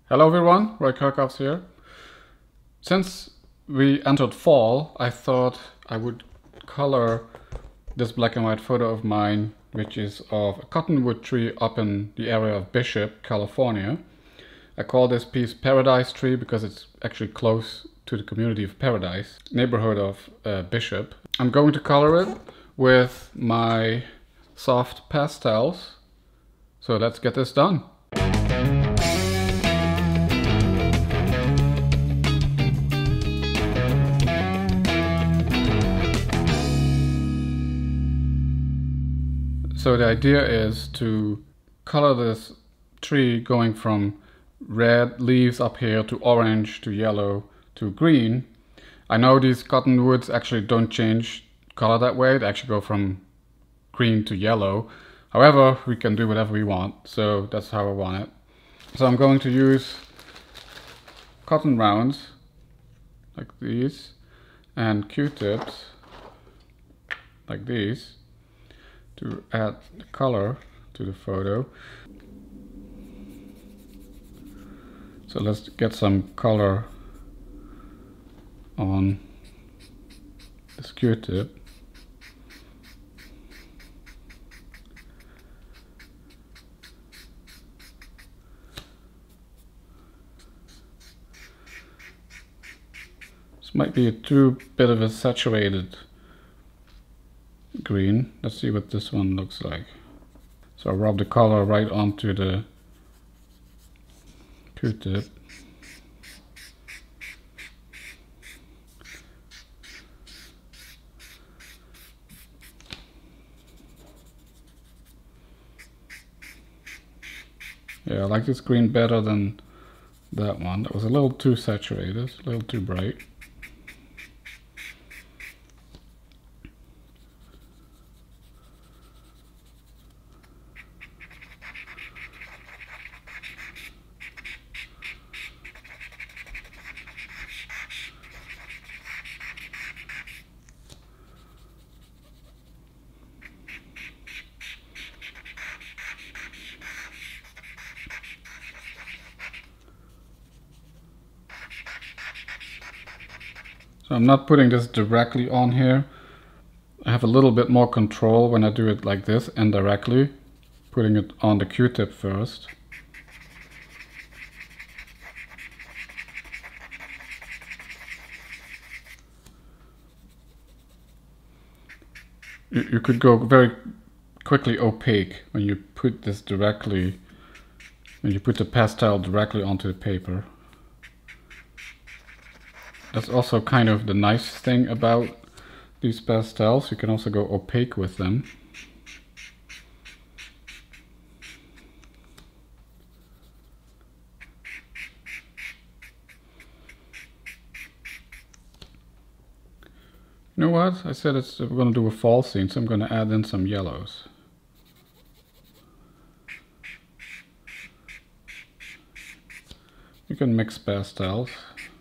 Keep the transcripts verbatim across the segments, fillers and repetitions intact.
Hello everyone, Roy Kerckhoffs here. Since we entered fall, I thought I would color this black and white photo of mine, which is of a cottonwood tree up in the area of Bishop, California. I call this piece Paradise Tree because it's actually close to the community of Paradise, neighborhood of uh, Bishop. I'm going to color it with my soft pastels. So let's get this done. So the idea is to color this tree going from red leaves up here to orange to yellow to green. I know these cottonwoods actually don't change color that way. They actually go from green to yellow. However, we can do whatever we want. So that's how I want it. So I'm going to use cotton rounds like these and Q-tips like these to add the color to the photo. So let's get some color on this Q-tip. This might be a too bit of a saturated green. Let's see what this one looks like. So I rub the color right onto the Q-tip. Yeah, I like this green better than that one. That was a little too saturated, a little too bright. So I'm not putting this directly on here. I have a little bit more control when I do it like this, indirectly, putting it on the Q-tip first. You, you could go very quickly opaque when you put this directly, when you put the pastel directly onto the paper. That's also kind of the nice thing about these pastels. You can also go opaque with them. You know what? I said it's, we're going to do a fall scene, so I'm going to add in some yellows. You can mix pastels.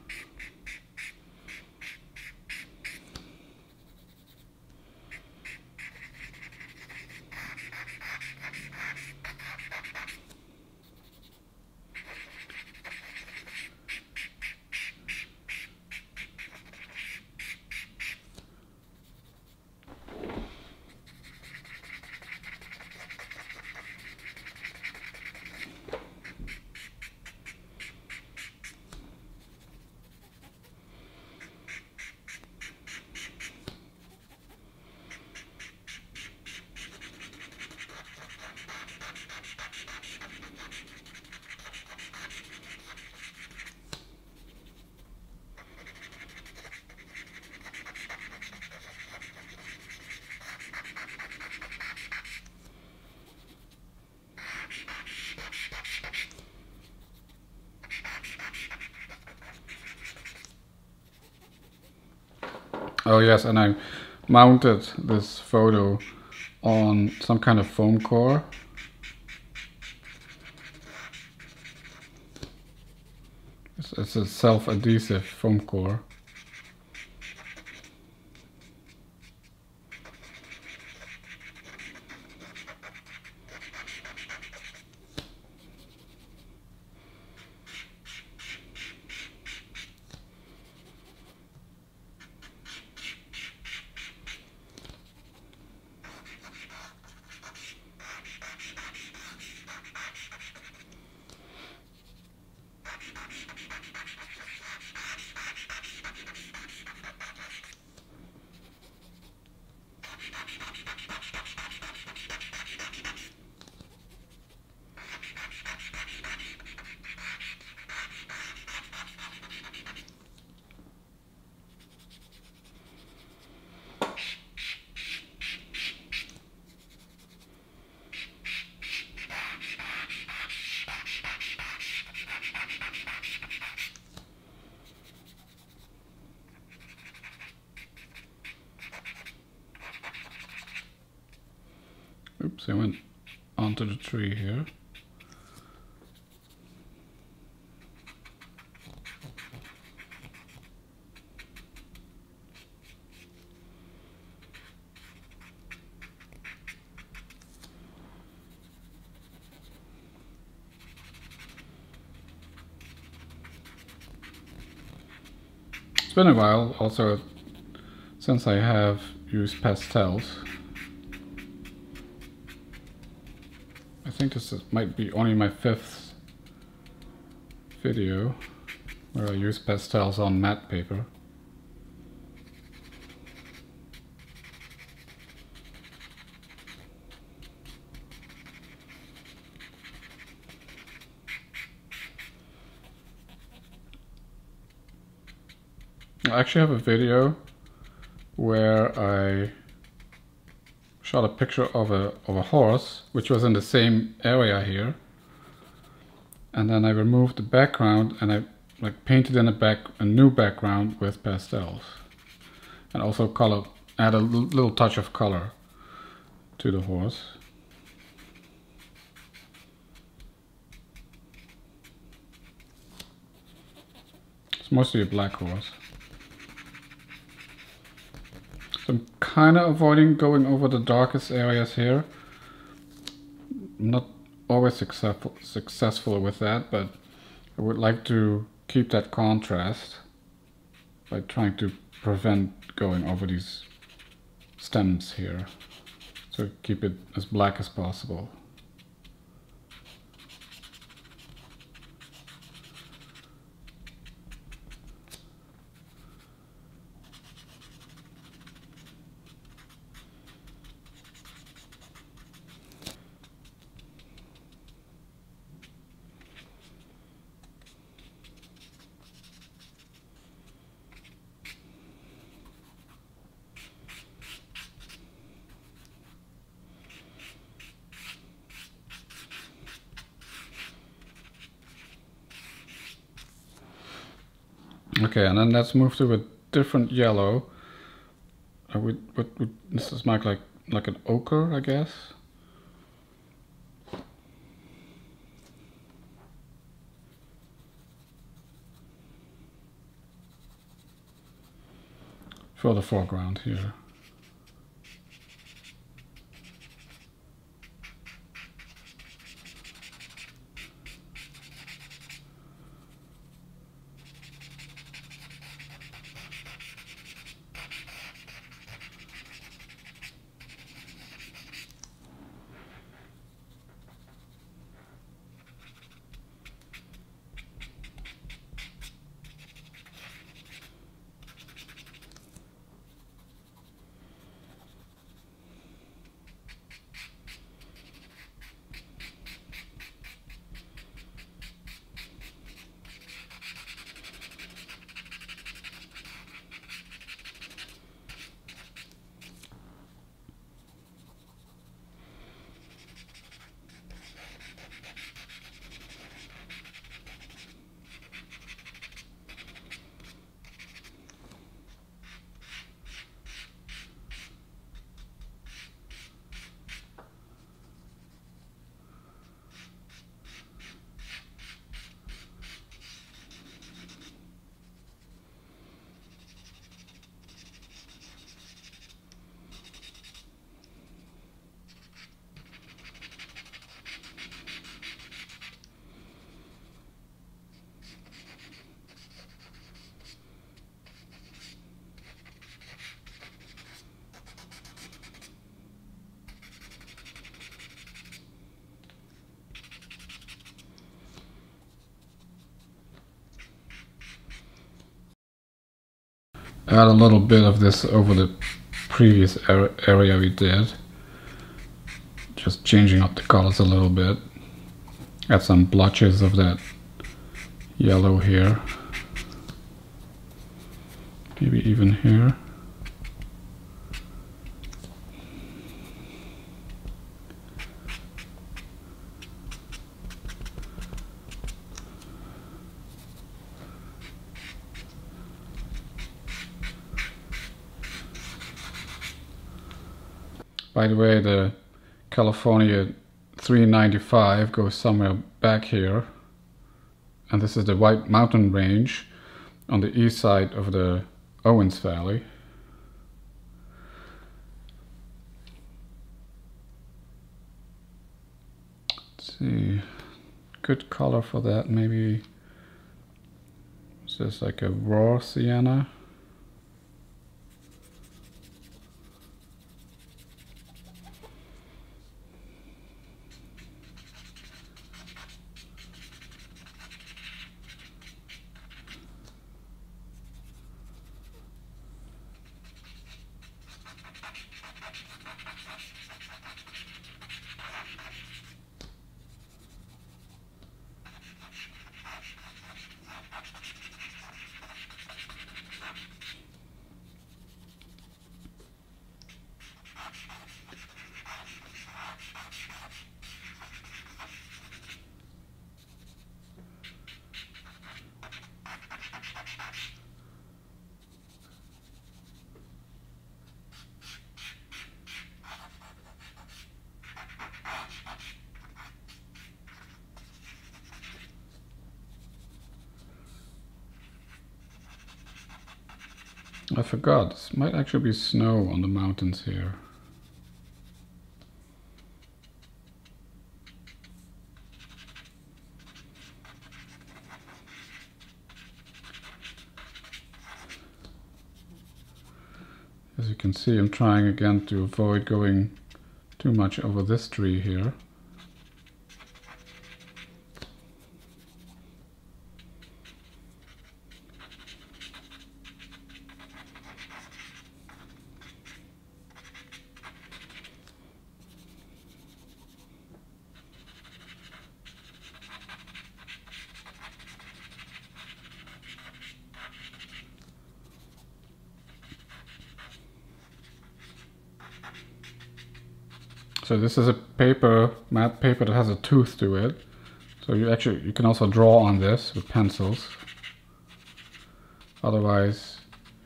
Oh yes, and I mounted this photo on some kind of foam core. It's, it's a self-adhesive foam core. So I went onto the tree here. It's been a while also since I have used pastels. I think this is, might be only my fifth video where I use pastels on matte paper. I actually have a video where I shot a picture of a of a horse which was in the same area here, and then I removed the background and I like painted in a back a new background with pastels, and also color add a little touch of color to the horse. It's mostly a black horse. So I'm kind of avoiding going over the darkest areas here. I'm not always successful successful with that, but I would like to keep that contrast by trying to prevent going over these stems here. So keep it as black as possible. Okay, and then let's move to a different yellow. I would, would, would, this is like, like like an ochre, I guess. For the foreground here. Add a little bit of this over the previous area we did. Just changing up the colors a little bit. Add some blotches of that yellow here. Maybe even here. By the way, the California three ninety-five goes somewhere back here, and this is the White Mountain Range on the east side of the Owens Valley. Let's see, good color for that, maybe is this like a raw sienna? I forgot, this might actually be snow on the mountains here. As you can see, I'm trying again to avoid going too much over this tree here. So this is a paper, matte paper that has a tooth to it. So you actually, you can also draw on this with pencils. Otherwise,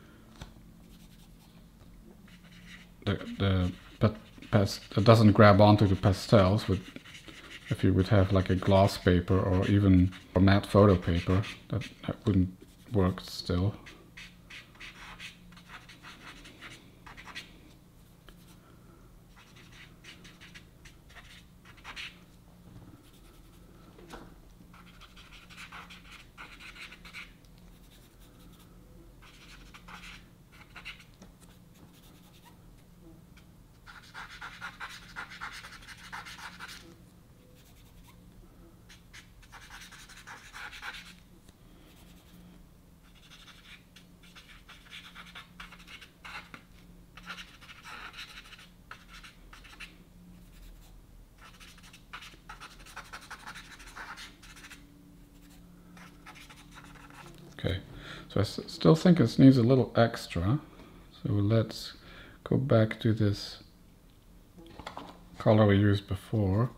the, the past, it doesn't grab onto the pastels. But if you would have like a gloss paper or even a matte photo paper, that, that wouldn't work still. Okay, so I s still think it needs a little extra. So let's go back to this color we used before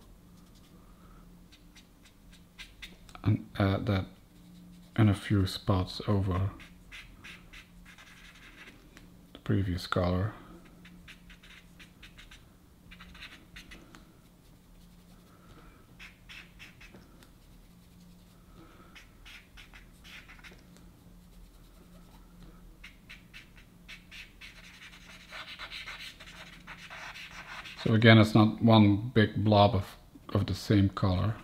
and add that in a few spots over the previous color. So again, it's not one big blob of, of the same color.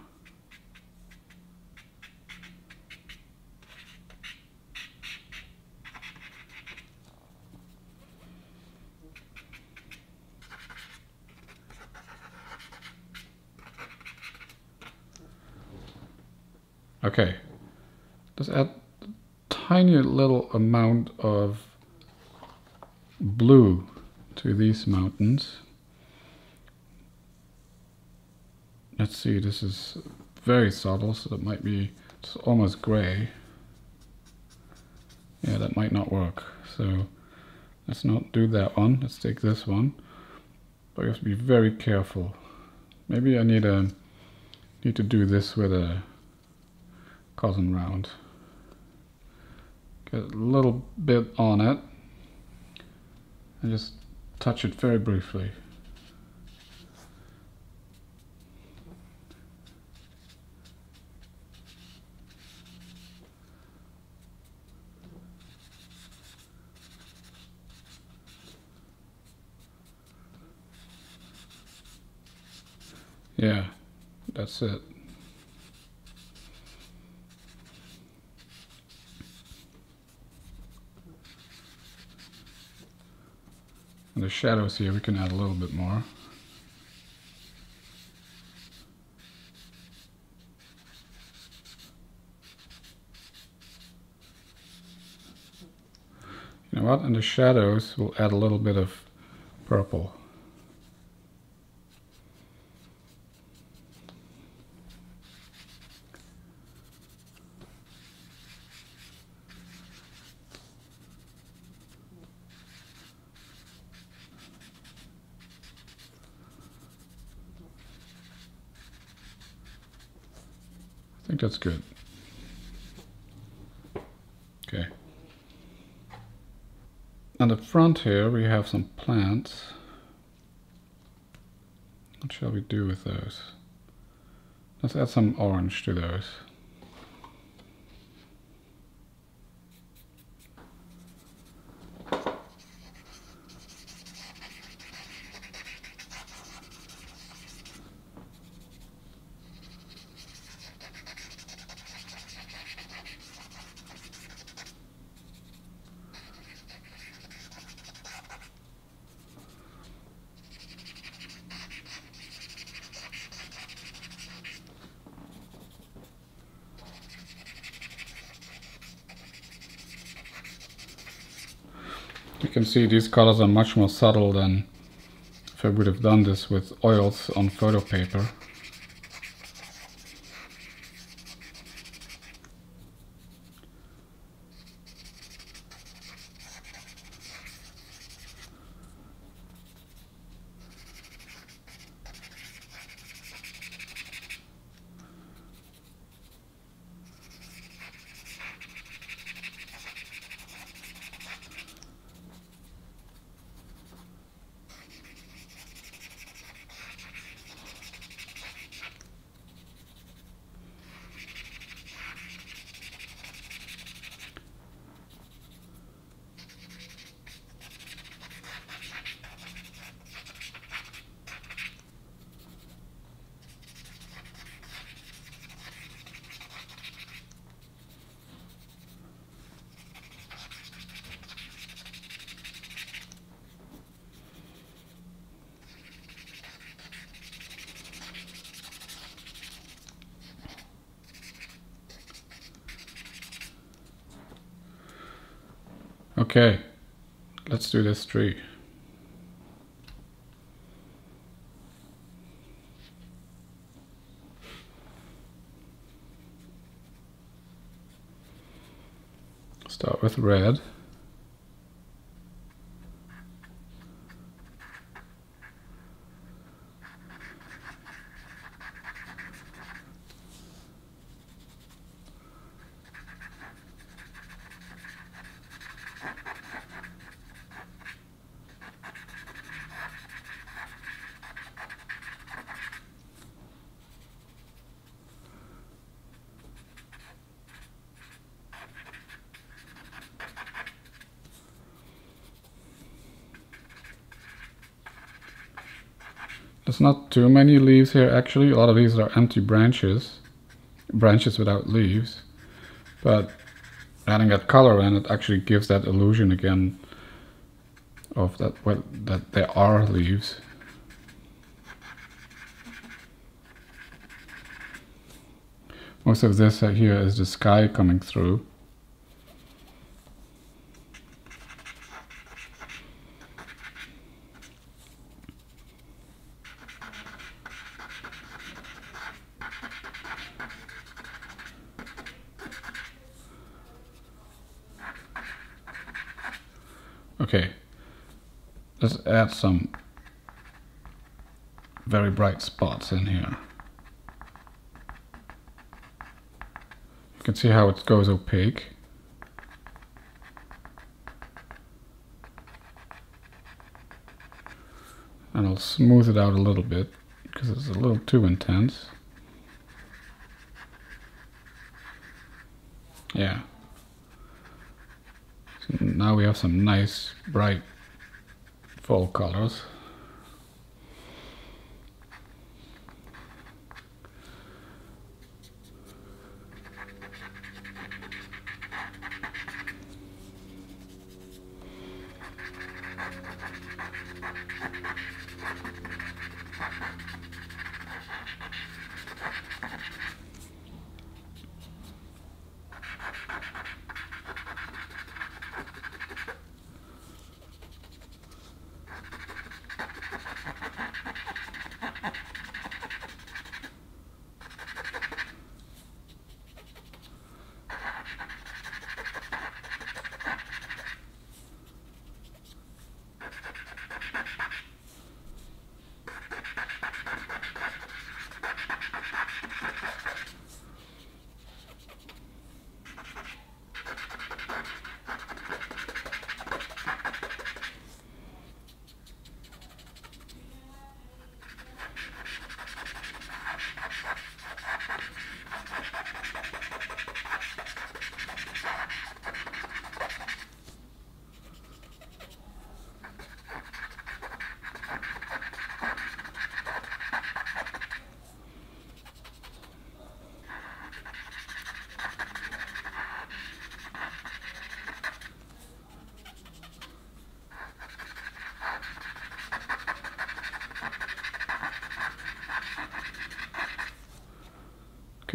Okay, just add a tiny little amount of blue to these mountains. Let's see, this is very subtle, so that might be just almost gray. Yeah, that might not work. So let's not do that one. Let's take this one. But you have to be very careful. Maybe I need a need to do this with a cotton round. Get a little bit on it and just touch it very briefly. Yeah, that's it. And the shadows here, we can add a little bit more. You know what? In the shadows, we'll add a little bit of purple. I think that's good. Okay. On the front here we have some plants. What shall we do with those? Let's add some orange to those. You can see these colors are much more subtle than if I would have done this with oils on photo paper. Okay, let's do this tree. Start with red. There's not too many leaves here actually. A lot of these are empty branches, branches without leaves. But adding that color in, it actually gives that illusion again of that, well, that there are leaves. Most of this here is the sky coming through. Okay, let's add some very bright spots in here. You can see how it goes opaque. And I'll smooth it out a little bit because it's a little too intense. Yeah. So now we have some nice bright fall colors.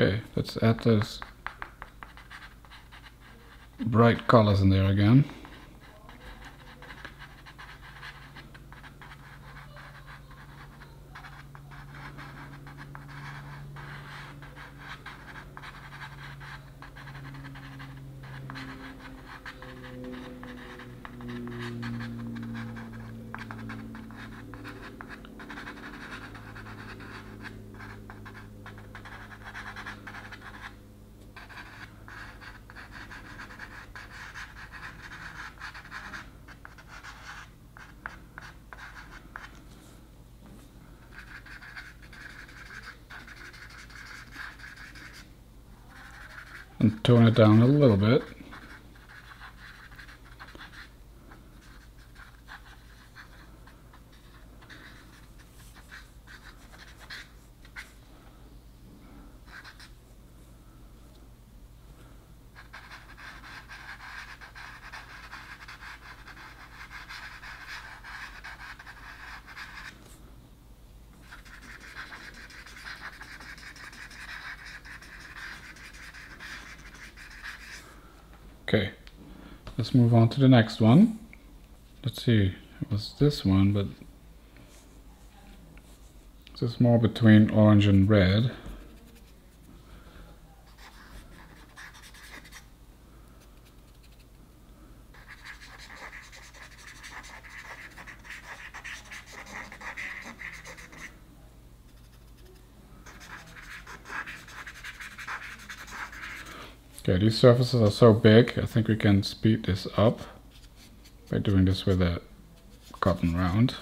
Okay, let's add those bright colors in there again. And tone it down a little bit. Okay, let's move on to the next one. Let's see, it was this one, but this is more between orange and red. Okay, these surfaces are so big, I think we can speed this up by doing this with a cotton round.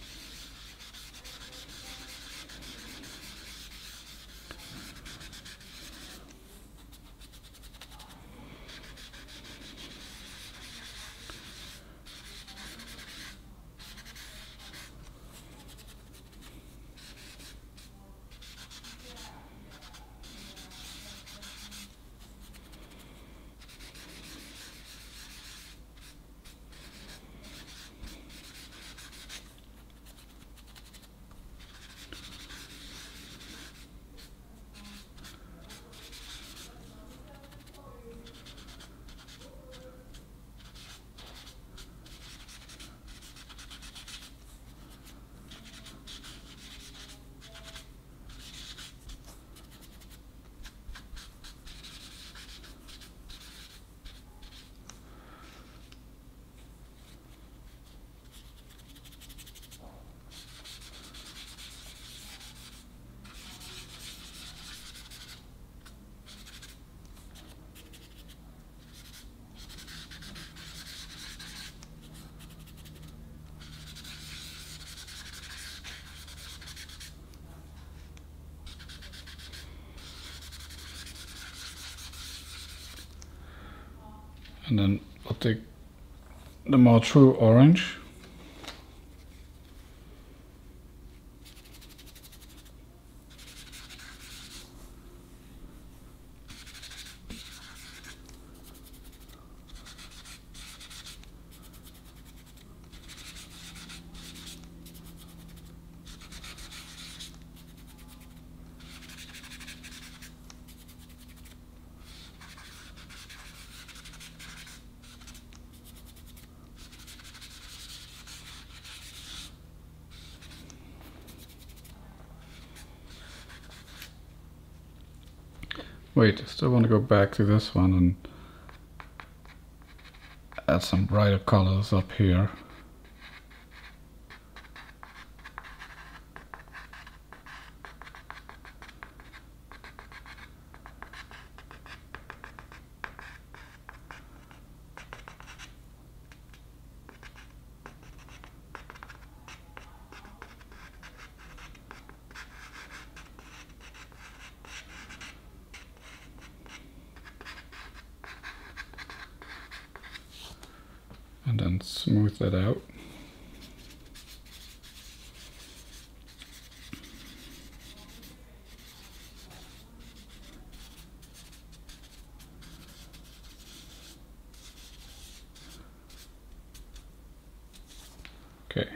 And then I'll take the more true orange. Wait, I still want to go back to this one and add some brighter colors up here. And then smooth that out. Okay,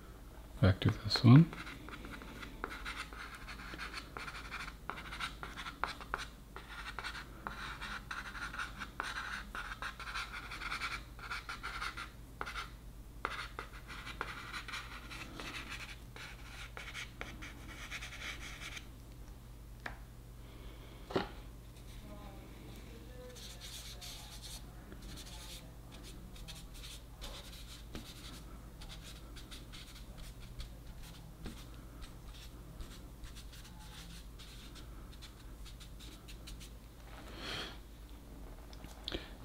back to this one.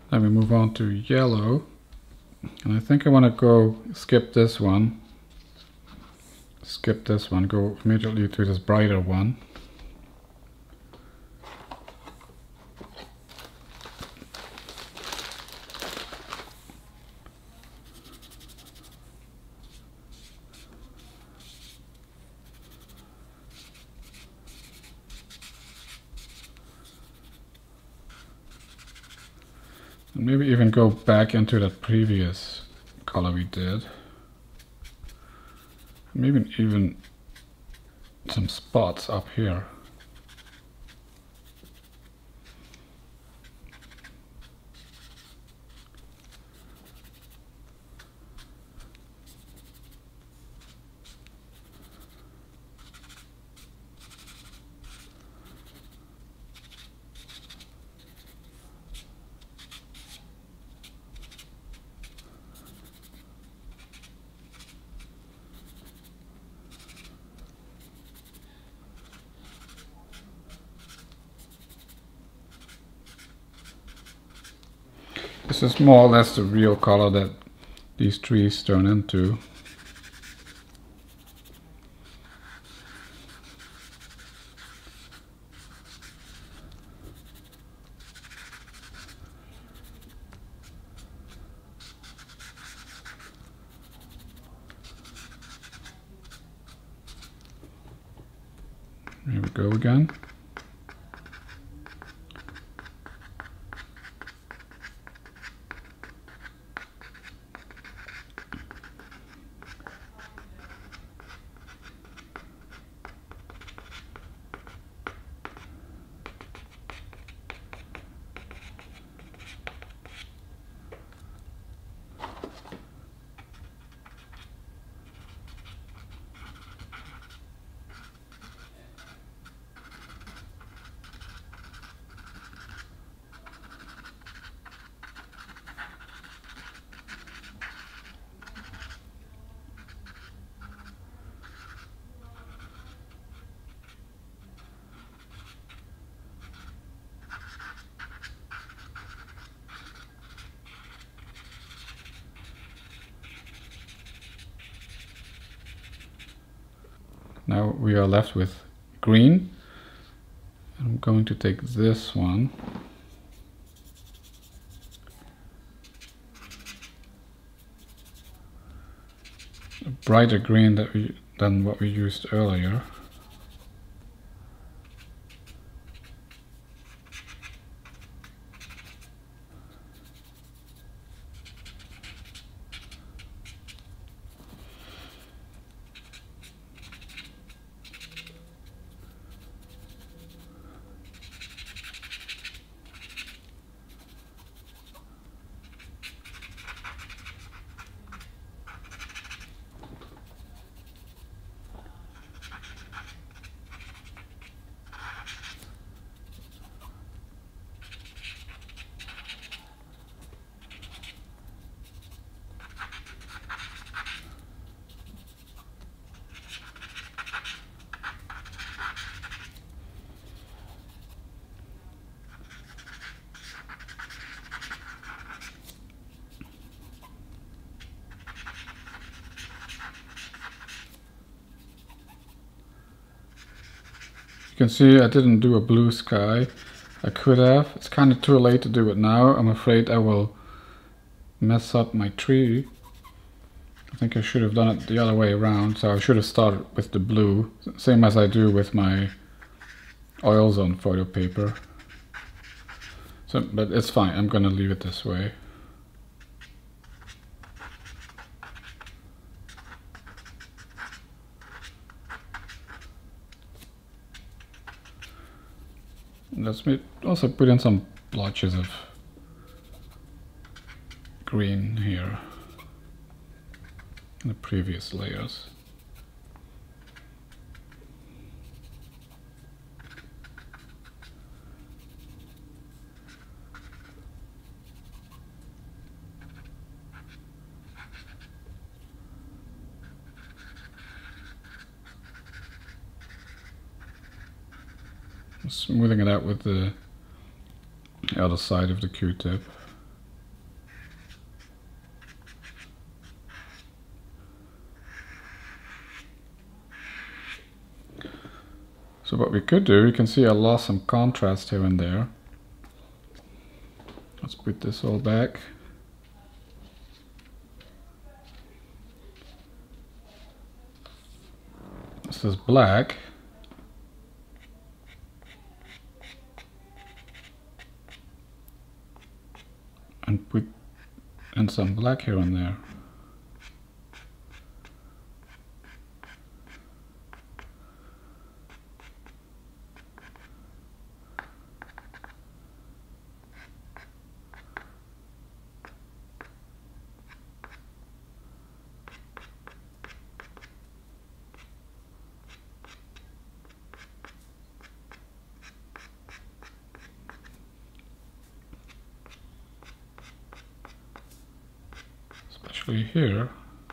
Then we move on to yellow. And I think I want to go skip this one. Skip this one, go immediately to this brighter one. And maybe even go back into that previous color we did. Maybe even some spots up here. This is more or less the real color that these trees turn into. Here we go again. Now we are left with green. I'm going to take this one. A brighter green that we, than what we used earlier. You can see I didn't do a blue sky. I could have. It's kind of too late to do it now. I'm afraid I will mess up my tree. I think I should have done it the other way around. So I should have started with the blue, same as I do with my oils on photo paper. So, but it's fine. I'm gonna leave it this way. Let's also put in some blotches of green here in the previous layers. Smoothing it out with the other side of the Q-tip. what we could do, you can see I lost some contrast here and there. Let's put this all back. This is black. And put in some black here and there. Especially here.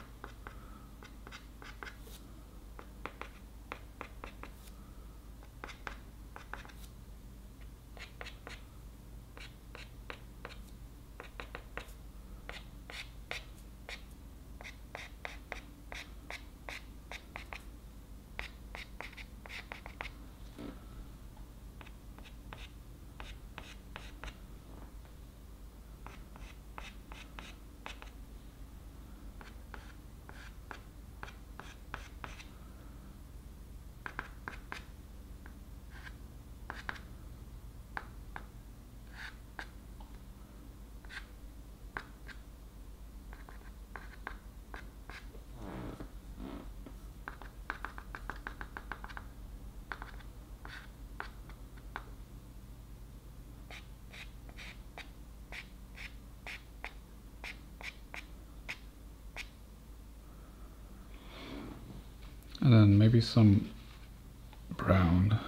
And then maybe some brown.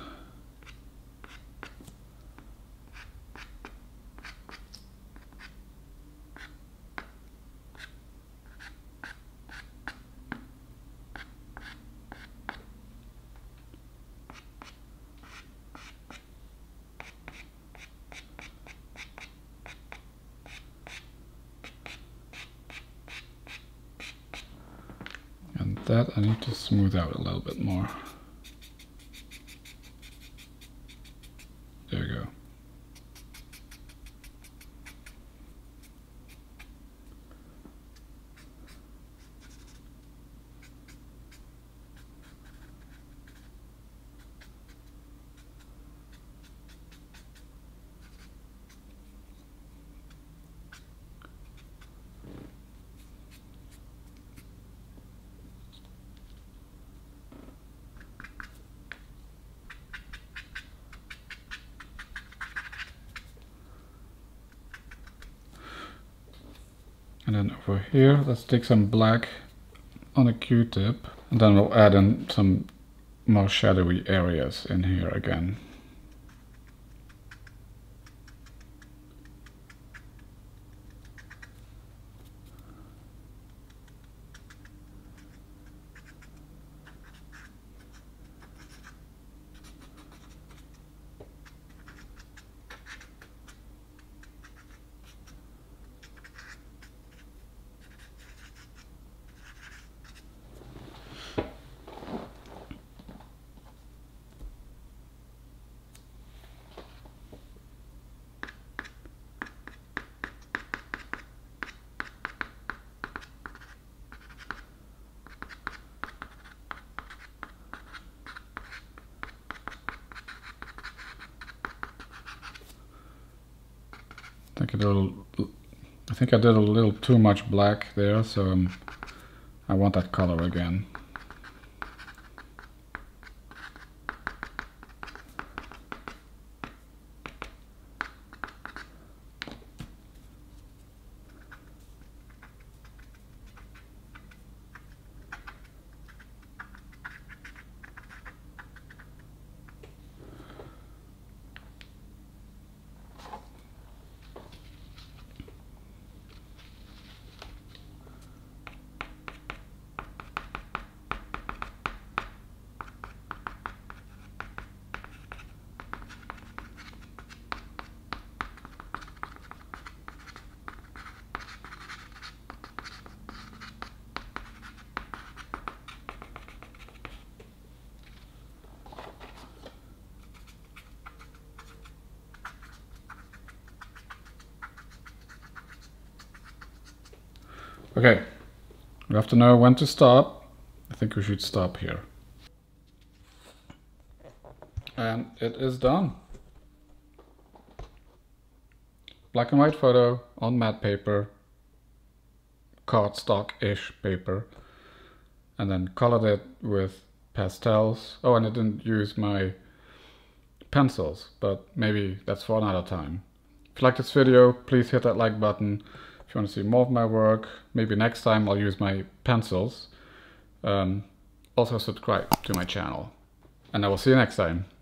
That I need to smooth out a little bit more. There we go. And then over here, let's take some black on a Q-tip, and then we'll add in some more shadowy areas in here again. I think I did a little, I think I did a little too much black there, so um, I want that color again. Okay, we have to know when to stop. I think we should stop here. And it is done. Black and white photo on matte paper, cardstock-ish paper, and then colored it with pastels. Oh, and I didn't use my pencils, but maybe that's for another time. If you like this video, please hit that like button. If you want to see more of my work, maybe next time I'll use my pencils. Um, also subscribe to my channel. And I will see you next time.